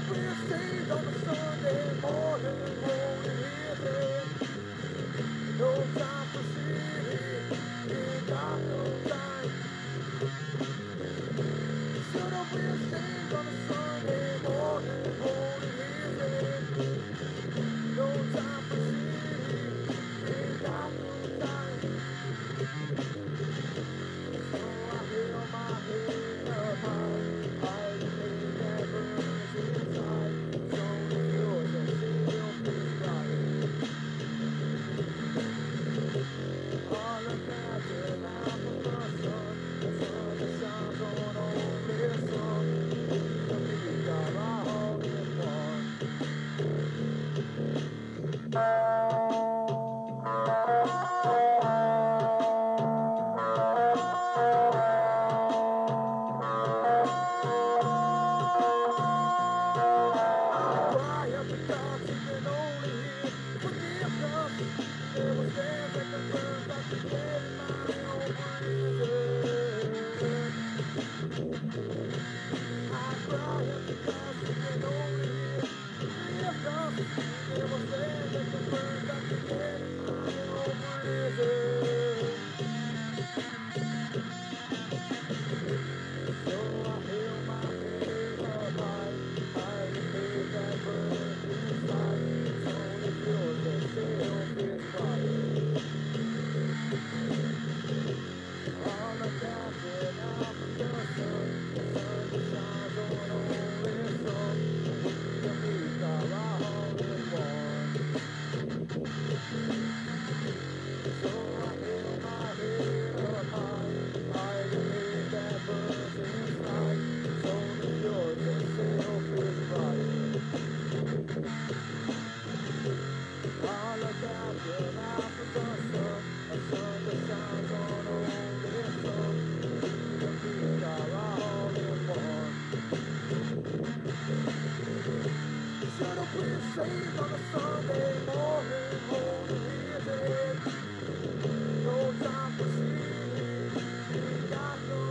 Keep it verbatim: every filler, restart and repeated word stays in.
be saved on a Sunday morning, holding his head. No time for city, ain't got no time. Should have been saved on a Sunday morning, holding his head. No time for city, ain't got no time. So I held my head up high, I believe that burns inside. So the yours and still is right. All of that till now from the sun, the sun that shines on all this sun. You and me got all in one. I cry up the dogs you can only hear forgiveness. There was days that could burn back to dead in my own prison. I cry up the dogs you can only hear forgiveness. There was days that could burn back to dead in my own prison. So I held my head up high, I believe that burn inside. So the yours that self is right. All I got is out from the sun, the sun that shines on all this sun. We and me got all in one. So I held my head up high, I believe that burns inside. So the yours that self is right. All I got is out from the sun, a sun that shines on all this sun. We and me got all in one. Should have been saved on a Sunday morning, holding his head. No time for city, ain't got no